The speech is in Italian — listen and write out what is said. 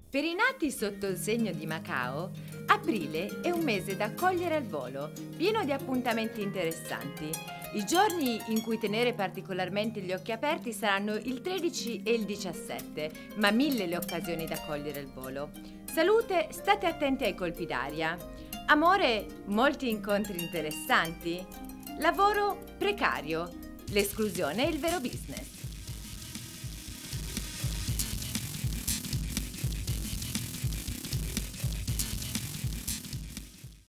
Per i nati sotto il segno di Macao, aprile è un mese da cogliere al volo, pieno di appuntamenti interessanti. I giorni in cui tenere particolarmente gli occhi aperti saranno il 13 e il 17, ma mille le occasioni da cogliere al volo. Salute, state attenti ai colpi d'aria. Amore, molti incontri interessanti. Lavoro, precario. L'esclusione è il vero business.